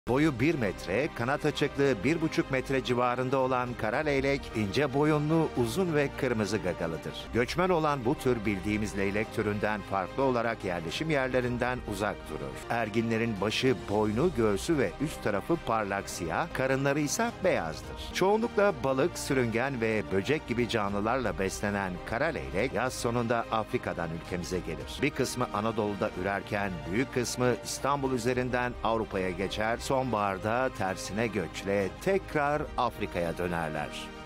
Boyu 1 metre, kanat açıklığı 1,5 metre civarında olan kara leylek, ince boyunlu, uzun ve kırmızı gagalıdır. Göçmen olan bu tür bildiğimiz leylek türünden farklı olarak yerleşim yerlerinden uzak durur. Erginlerin başı, boynu, göğsü ve üst tarafı parlak siyah, karınları ise beyazdır. Çoğunlukla balık, sürüngen ve böcek gibi canlılarla beslenen kara leylek, yaz sonunda Afrika'dan ülkemize gelir. Bir kısmı Anadolu'da ürerken, büyük kısmı İstanbul üzerinden Avrupa'ya geçer, sonbaharda tersine göçle tekrar Afrika'ya dönerler.